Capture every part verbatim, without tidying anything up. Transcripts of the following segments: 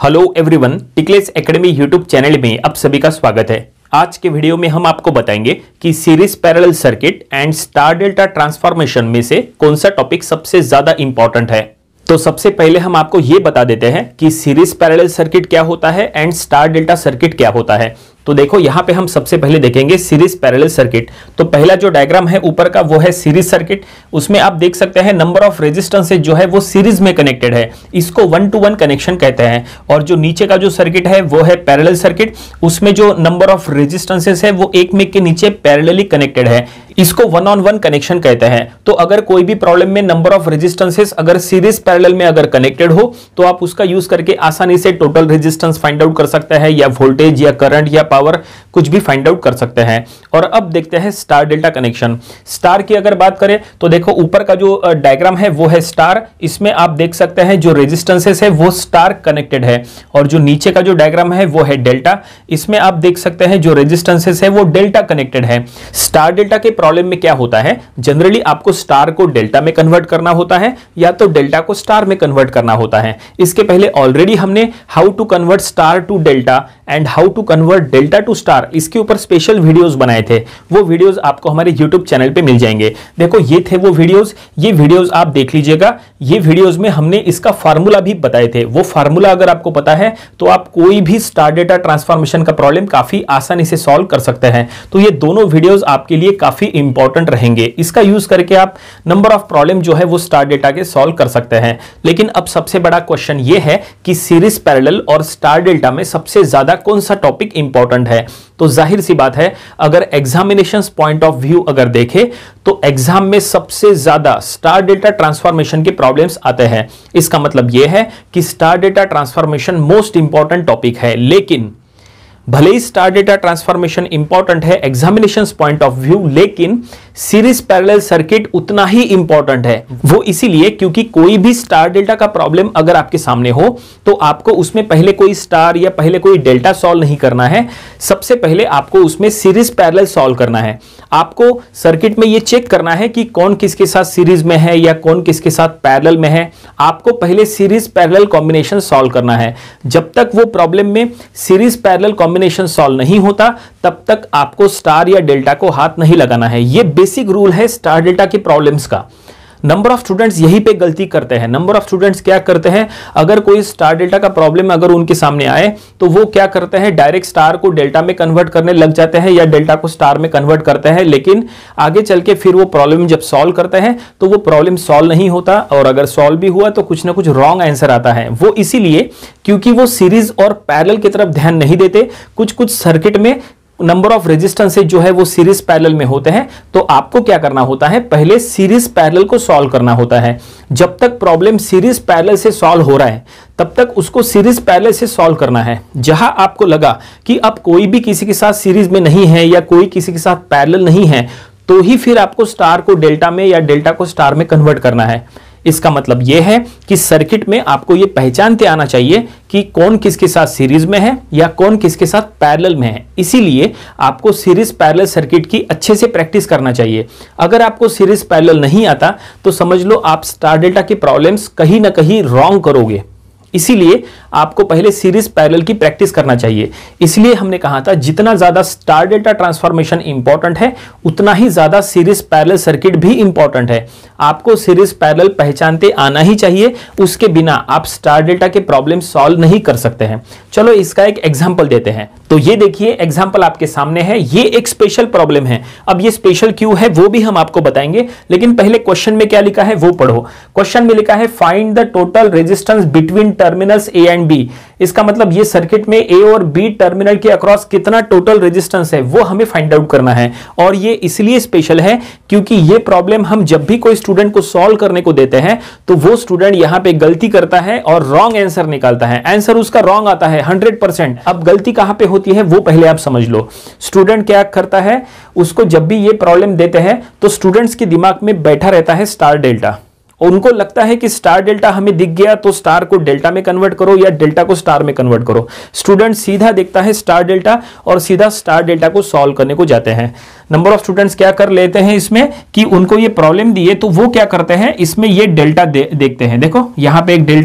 Hello everyone, टिकलेस academy YouTube channel में आप सभी का स्वागत है। आज के वीडियो में हम आपको बताएंगे कि series parallel circuit and star delta transformation में से कौन सा टॉपिक सबसे ज्यादा इंपॉर्टेंट है। तो सबसे पहले हम आपको यह बता देते हैं कि सीरीज पैरेलल सर्किट क्या होता है एंड स्टार डेल्टा सर्किट क्या होता है। तो देखो यहां पे हम सबसे पहले देखेंगे सीरीज पैरेलल सर्किट। तो पहला जो डायग्राम है ऊपर का वो है सीरीज सर्किट। उसमें आप देख सकते हैं नंबर ऑफ रेजिस्टेंसेज जो है वो सीरीज में कनेक्टेड है, इसको वन टू वन कनेक्शन कहते हैं। और जो नीचे का जो सर्किट है वो है पैरेलल सर्किट, उसमें जो नंबर ऑफ रेजिस्टेंसेज है वो एक में के नीचे पैरेलली कनेक्टेड है, इसको वन ऑन वन कनेक्शन कहते हैं। तो अगर कोई भी प्रॉब्लम में नंबर ऑफ रेजिस्टेंसेज अगर सीरीज पैरेलल में अगर कनेक्टेड हो तो आप उसका यूज करके आसानी से टोटल रेजिस्टेंस फाइंड आउट कर सकते हैं, या वोल्टेज या करंट या पावर कुछ भी फाइंड आउट कर सकते हैं। और अब देखते हैं स्टार डेल्टा कनेक्शन। स्टार की अगर बात करें तो देखो ऊपर का जो डायग्राम है वो है स्टार, इसमें आप देख सकते हैं जो रेजिस्टेंसेस है वो स्टार कनेक्टेड है। और जो नीचे का जो डायग्राम है वो है डेल्टा, इसमें आप देख सकते हैं जो रेजिस्टेंसेस है वो डेल्टा कनेक्टेड है। स्टार डेल्टा के प्रॉब्लम में क्या होता है, जनरली आपको स्टार को डेल्टा में कन्वर्ट करना होता है या तो डेल्टा को स्टार में कन्वर्ट करना होता है। इसके पहले ऑलरेडी हमने how to convert star to delta and how to convert delta to star, इसके ऊपर स्पेशल वीडियोस बनाए थे। वो वीडियोस आपको हमारे यूट्यूब चैनल पे मिल जाएंगे। देखो ये थे वो वीडियोस, ये वीडियोस आप देख लीजिएगा। ये वीडियोस में हमने इसका फार्मूला भी बताए थे। वो फार्मूला अगर आपको पता है तो आप कोई भी स्टार डेल्टा ट्रांसफॉर्मेशन का प्रॉब्लम काफी आसानी से सॉल्व कर सकते हैं। तो ये दोनों वीडियोस आपके लिए काफी इंपॉर्टेंट रहेंगे। इसका यूज करके आप नंबर ऑफ प्रॉब्लम जो है वो स्टार डेल्टा के सॉल्व कर सकते हैं। लेकिन अब सबसे बड़ा क्वेश्चन ये है कि सीरीज पैरेलल और स्टार डेल्टा में सबसे ज्यादा कौन सा टॉपिक इंपॉर्टेंट है। तो जाहिर सी बात है, अगर एग्जामिनेशन पॉइंट ऑफ व्यू अगर देखें तो एग्जाम में सबसे ज्यादा स्टार डेल्टा ट्रांसफॉर्मेशन के प्रॉब्लम्स आते हैं। इसका मतलब यह है कि star delta transformation most important topic है। लेकिन भले ही स्टार डेल्टा ट्रांसफॉर्मेशन इंपॉर्टेंट है एग्जामिनेशन पॉइंट ऑफ व्यू, लेकिन सीरीज पैरेलल सर्किट उतना ही इंपॉर्टेंट है। वो इसीलिए क्योंकि कोई भी स्टार डेल्टा का प्रॉब्लम अगर आपके सामने हो तो आपको उसमें पहले कोई स्टार या पहले कोई डेल्टा सॉल्व नहीं करना है। सबसे पहले आपको उसमें सीरीज पैरेलल सॉल्व करना है। आपको सर्किट में ये चेक करना है कि कौन किसके साथ सीरीज में है या कौन किसके साथ पैरेलल में है। आपको पहले सीरीज पैरेलल कॉम्बिनेशन सॉल्व करना है। जब तक वो प्रॉब्लम में सीरीज पैरेलल कॉम्बिनेशन सॉल्व नहीं होता तब तक आपको स्टार या डेल्टा को हाथ नहीं लगाना है। ये बेसिक रूल है स्टार डेल्टा के प्रॉब्लम्स का। नंबर ऑफ स्टूडेंट्स यहीं पे गलती करते हैं। नंबर ऑफ स्टूडेंट्स क्या करते हैं, अगर कोई स्टार डेल्टा का प्रॉब्लम अगर उनके सामने आए तो वो क्या करते हैं, डायरेक्ट स्टार को डेल्टा में कन्वर्ट करने लग जाते हैं या डेल्टा को स्टार में कन्वर्ट करते हैं। लेकिन आगे चल के फिर वो प्रॉब्लम जब सॉल्व करते हैं तो वो प्रॉब्लम सॉल्व नहीं होता, और अगर सॉल्व भी हुआ तो कुछ ना कुछ रॉन्ग आंसर आता है। वो इसीलिए क्योंकि वो सीरीज और पैरेलल की तरफ ध्यान नहीं देते। कुछ कुछ सर्किट में नंबर ऑफ रेजिस्टेंसेज जो है वो सीरीज पैरेलल में होते हैं, तो आपको क्या करना होता है, पहले सीरीज पैरेलल को सॉल्व करना होता है। जब तक प्रॉब्लम सीरीज पैरेलल से सॉल्व हो रहा है तब तक उसको सीरीज पैरेलल से सॉल्व करना है। जहां आपको लगा कि अब कोई भी किसी के साथ सीरीज में नहीं है या कोई किसी के साथ पैरेलल नहीं है तो ही फिर आपको स्टार को डेल्टा में या डेल्टा को स्टार में कन्वर्ट करना है। इसका मतलब यह है कि सर्किट में आपको यह पहचानते आना चाहिए कि कौन किसके साथ सीरीज में है या कौन किसके साथ पैरेलल में है। इसीलिए आपको सीरीज पैरेलल सर्किट की अच्छे से प्रैक्टिस करना चाहिए। अगर आपको सीरीज पैरेलल नहीं आता तो समझ लो आप स्टार डेल्टा के प्रॉब्लम्स कहीं ना कहीं रॉन्ग करोगे। इसीलिए आपको पहले सीरीज पैरेलल की प्रैक्टिस करना चाहिए। इसलिए हमने कहा था जितना ज्यादा स्टार डेल्टा ट्रांसफॉर्मेशन इंपॉर्टेंट है उतना ही ज्यादा सीरीज पैरेलल सर्किट भी इंपॉर्टेंट है। आपको सीरीज पैरेलल पहचानते आना ही चाहिए, उसके बिना आप स्टार डेल्टा के प्रॉब्लम सॉल्व नहीं कर सकते हैं। चलो इसका एक एग्जांपल देते हैं। तो ये देखिए एग्जांपल आपके सामने है। ये एक स्पेशल प्रॉब्लम है। अब ये स्पेशल क्यों है वो भी हम आपको बताएंगे, लेकिन पहले क्वेश्चन में क्या लिखा है वो पढ़ो। क्वेश्चन में लिखा है find the total resistance between terminals A and B. इसका मतलब ये सर्किट में ए और बी टर्मिनल के अक्रॉस कितना टोटल रेजिस्टेंस है वो हमें फाइंड आउट करना है। और ये इसलिए स्पेशल है क्योंकि ये प्रॉब्लम हम जब भी कोई स्टूडेंट को सॉल्व करने को देते हैं तो वो स्टूडेंट यहां पे गलती करता है और रॉन्ग आंसर निकालता है। आंसर उसका रॉन्ग आता है हंड्रेड परसेंट। अब गलती कहां पे होती है वो पहले आप समझ लो। स्टूडेंट क्या करता है, उसको जब भी ये प्रॉब्लम देते हैं तो स्टूडेंट्स के दिमाग में बैठा रहता है स्टार डेल्टा। उनको लगता है कि स्टार डेल्टा हमें दिख गया तो स्टार को डेल्टा में कन्वर्ट करो या डेल्टा को स्टार में कन्वर्ट करो। स्टूडेंट सीधा देखता है स्टार डेल्टा और सीधा स्टार डेल्टा को सॉल्व करने को जाते हैं। नंबर ऑफ स्टूडेंट्स क्या कर लेते हैं इसमें कि उनको ये प्रॉब्लम दी है तो वो क्या करते हैं, इसमें ये डेल्टा दे, देखते हैं। देखो यहाँ पे एक डेल्टा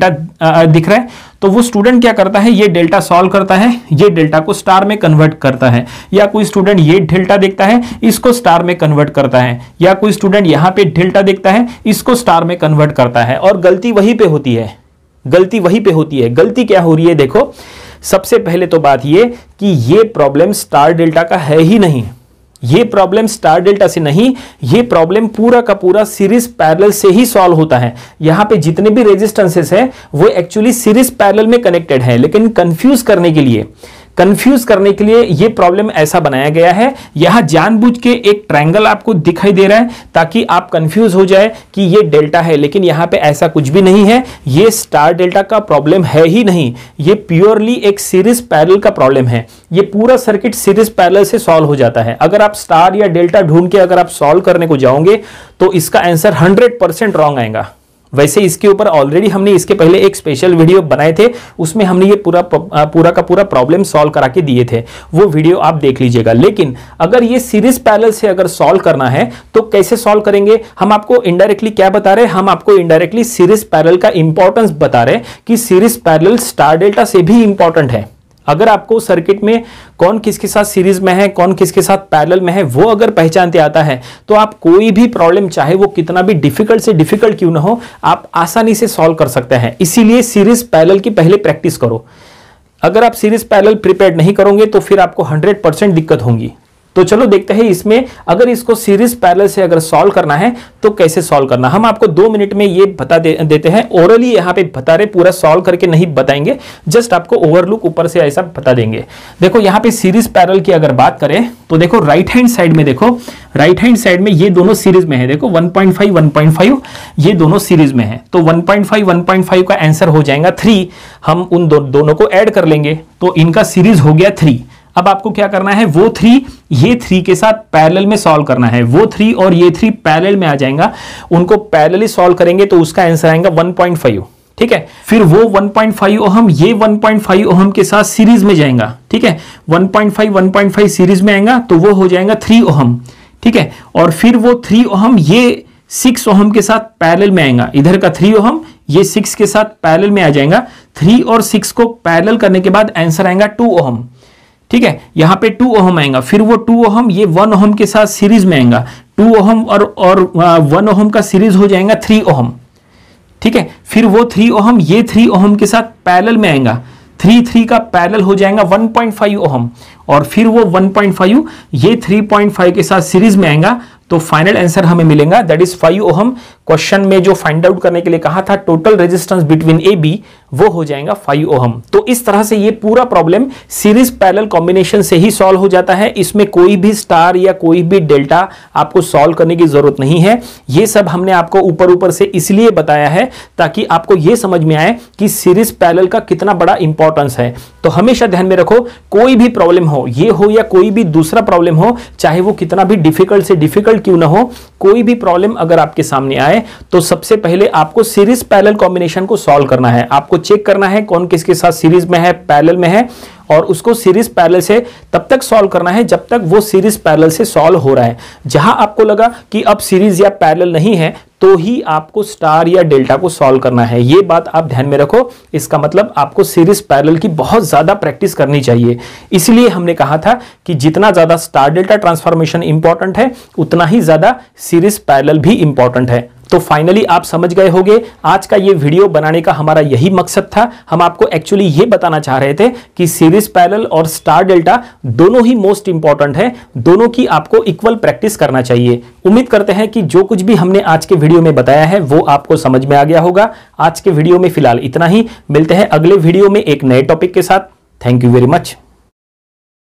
दिख रहा है, तो वो स्टूडेंट क्या करता है, ये डेल्टा सॉल्व करता है, ये डेल्टा को स्टार में कन्वर्ट करता है, या कोई स्टूडेंट ये डेल्टा देखता है, इसको स्टार में कन्वर्ट करता है, या कोई स्टूडेंट यहां पे डेल्टा देखता है, इसको स्टार में कन्वर्ट करता है, और गलती वहीं पे होती है, गलती वहीं पे होती है। गलती क्या हो रही है, देखो सबसे पहले तो बात ये कि ये प्रॉब्लम स्टार डेल्टा का है ही नहीं, ये प्रॉब्लम स्टार डेल्टा से नहीं, ये प्रॉब्लम पूरा का पूरा सीरीज पैरेलल से ही सॉल्व होता है। यहां पे जितने भी रेजिस्टेंसेस है वो एक्चुअली सीरीज पैरेलल में कनेक्टेड है, लेकिन कंफ्यूज करने के लिए कंफ्यूज करने के लिए ये प्रॉब्लम ऐसा बनाया गया है। यहां जानबूझ के एक ट्रायंगल आपको दिखाई दे रहा है ताकि आप कंफ्यूज हो जाए कि ये डेल्टा है, लेकिन यहां पे ऐसा कुछ भी नहीं है, ये स्टार डेल्टा का प्रॉब्लम है ही नहीं, ये प्योरली एक सीरीज पैरेलल का प्रॉब्लम है। ये पूरा सर्किट सीरीज पैरेलल से सॉल्व हो जाता है। अगर आप स्टार या डेल्टा ढूंढ के अगर आप सॉल्व करने को जाओगे तो इसका आंसर हंड्रेड परसेंट रॉन्ग आएगा। वैसे इसके ऊपर ऑलरेडी हमने इसके पहले एक स्पेशल वीडियो बनाए थे, उसमें हमने ये पूरा पूरा का पूरा प्रॉब्लम सॉल्व करा के दिए थे, वो वीडियो आप देख लीजिएगा। लेकिन अगर ये सीरीज पैरेलल से अगर सॉल्व करना है तो कैसे सॉल्व करेंगे, हम आपको इनडायरेक्टली क्या बता रहे हैं, हम आपको इनडायरेक्टली सीरीज पैरेलल का इंपॉर्टेंस बता रहे हैं कि सीरीज पैरेलल स्टार डेल्टा से भी इंपॉर्टेंट है। अगर आपको सर्किट में कौन किसके साथ सीरीज में है, कौन किसके साथ पैरेलल में है, वो अगर पहचानते आता है तो आप कोई भी प्रॉब्लम चाहे वो कितना भी डिफिकल्ट से डिफिकल्ट क्यों ना हो, आप आसानी से सॉल्व कर सकते हैं। इसीलिए सीरीज पैरेलल की पहले प्रैक्टिस करो। अगर आप सीरीज पैरेलल प्रिपेयर नहीं करोगे तो फिर आपको हंड्रेड परसेंट दिक्कत होगी। तो चलो देखते हैं इसमें अगर इसको सीरीज पैरेलल से अगर सॉल्व करना है तो कैसे सॉल्व करना। हम आपको दो मिनट में ये बता दे, देते हैं। ओरली यहाँ पे बता रहे, पूरा सॉल्व करके नहीं बताएंगे, जस्ट आपको ओवरलुक ऊपर से ऐसा बता देंगे। देखो यहाँ पे सीरीज पैरेलल की अगर बात करें तो देखो राइट हैंड साइड में, देखो राइट हैंड साइड में ये दोनों सीरीज में है। देखो one point five one point five ये दोनों सीरीज में है, तो one point five one point five का आंसर हो जाएगा थ्री। हम उन दो, दोनों को ऐड कर लेंगे तो इनका सीरीज हो गया थ्री। अब आपको क्या करना है, वो थ्री ये थ्री के साथ पैरेलल में सॉल्व करना है। वो थ्री और ये थ्री पैरेलल में आ जाएगा, उनको पैरेलली सॉल्व करेंगे तो उसका आंसर आएगा वन पॉइंट फाइव। ठीक है, फिर वो वन पॉइंट फाइव ओहम ये वन पॉइंट फाइव ओहम के साथ सीरीज में जाएगा। ठीक है, one point five one point five series में आएगा तो वो हो जाएगा थ्री ओहम। ठीक है, और फिर वो थ्री ओहम ये सिक्स ओहम के साथ पैरेलल में आएगा। इधर का थ्री ओहम ये सिक्स के साथ पैरेलल में आ जाएगा। थ्री और सिक्स को पैरेलल करने के बाद आंसर आएगा टू ओहम। ठीक है, यहां पे टू ओहम आएगा, फिर वो टू ओहम ये वन ओहम के साथ सीरीज में आएगा। टू ओहम और और वन ओहम का सीरीज हो जाएगा थ्री ओहम। ठीक है, फिर वो थ्री ओहम ये थ्री ओहम के साथ पैरेलल में आएगा। थ्री थ्री का पैरेलल हो जाएगा वन पॉइंट फाइव ओहम, और फिर वो वन पॉइंट फाइव ये थ्री पॉइंट फाइव के साथ सीरीज में आएगा। तो फाइनल आंसर हमें मिलेगा that is five ohm. Question में जो फाइंड आउट करने के लिए कहा था total resistance between A B, वो हो जाएगा फाइव ओहम। तो इस तरह से ये पूरा प्रॉब्लम सीरीज पैरेलल कॉम्बिनेशन से ही सॉल्व हो जाता है। इसमें कोई भी स्टार या कोई भी डेल्टा आपको सॉल्व करने की जरूरत नहीं है। ये सब हमने आपको ऊपर ऊपर से इसलिए बताया है ताकि आपको ये समझ में आए कि सीरीज पैरेलल का कितना बड़ा इंपॉर्टेंस है। तो हमेशा ध्यान में रखो, कोई भी प्रॉब्लम हो, ये हो या कोई भी दूसरा प्रॉब्लम हो, चाहे वो कितना भी डिफिकल्ट से डिफिकल्ट क्यों ना हो, कोई भी प्रॉब्लम अगर आपके सामने आए तो सबसे पहले आपको सीरीज पैरेलल कॉम्बिनेशन को सॉल्व करना है। आपको चेक करना है कौन किसके साथ सीरीज में है, पैरेलल में है, और उसको सीरीज पैरेलल से तब तक सॉल्व करना है जब तक वो सीरीज पैरेलल से सॉल्व हो रहा है। जहां आपको लगा कि अब सीरीज या पैरेलल नहीं है तो ही आपको स्टार या डेल्टा को सॉल्व करना है। ये बात आप ध्यान में रखो। इसका मतलब आपको सीरीज पैरेलल की बहुत ज्यादा प्रैक्टिस करनी चाहिए। इसलिए हमने कहा था कि जितना ज्यादा स्टार डेल्टा ट्रांसफॉर्मेशन इंपॉर्टेंट है उतना ही ज्यादा सीरीज पैरेलल भी इंपॉर्टेंट है। तो फाइनली आप समझ गए होंगे, आज का ये वीडियो बनाने का हमारा यही मकसद था। हम आपको एक्चुअली ये बताना चाह रहे थे कि सीरीज पैरेलल और स्टार डेल्टा दोनों ही मोस्ट इंपॉर्टेंट है, दोनों की आपको इक्वल प्रैक्टिस करना चाहिए। उम्मीद करते हैं कि जो कुछ भी हमने आज के वीडियो में बताया है वो आपको समझ में आ गया होगा। आज के वीडियो में फिलहाल इतना ही, मिलते हैं अगले वीडियो में एक नए टॉपिक के साथ। Thank you very much.